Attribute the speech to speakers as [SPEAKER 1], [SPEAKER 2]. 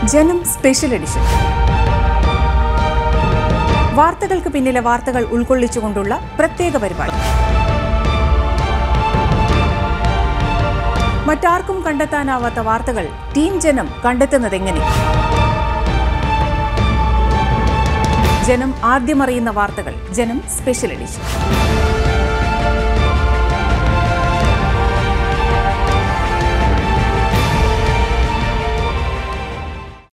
[SPEAKER 1] ജനം special edition. വാർത്തകൾക്ക് പിന്നിലെ വാർത്തകൾ ഉൾക്കൊള്ളിച്ചുകൊണ്ടുള്ള പ്രത്യേക പരിപാടി. മറ്റാർക്കും കണ്ടെത്താനാവാത്ത വാർത്തകൾ ടീം ജനം കണ്ടെത്തുന്നതെങ്ങനെ? ജനം ആദ്യമറിയുന്ന വാർത്തകൾ. ജനം സ്പെഷ്യൽ എഡിഷൻ.